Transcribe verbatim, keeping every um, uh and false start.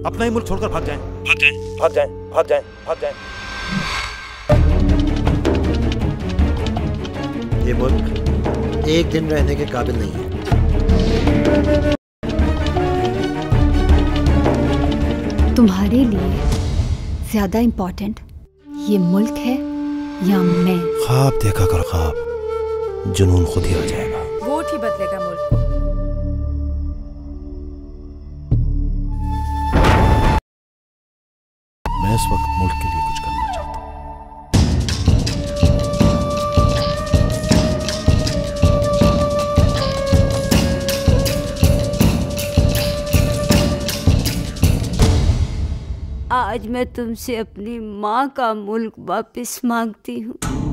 अपना ही मुल्क छोड़कर भाग जाएं, भाग जाएं, भाग जाएं, भाग जाएं, भाग जाएं। ये मुल्क एक दिन रहने के काबिल नहीं है। तुम्हारे लिए ज्यादा इम्पोर्टेंट ये मुल्क है या मैं? ख्वाब देखा कर ख्वाब, जुनून खुद ही आ जाएगा। वोट ही बदलेगा मुल्क को। मैं इस वक्त मुल्क के लिए कुछ करना चाहता हूँ। आज मैं तुमसे अपनी माँ का मुल्क वापस मांगती हूँ।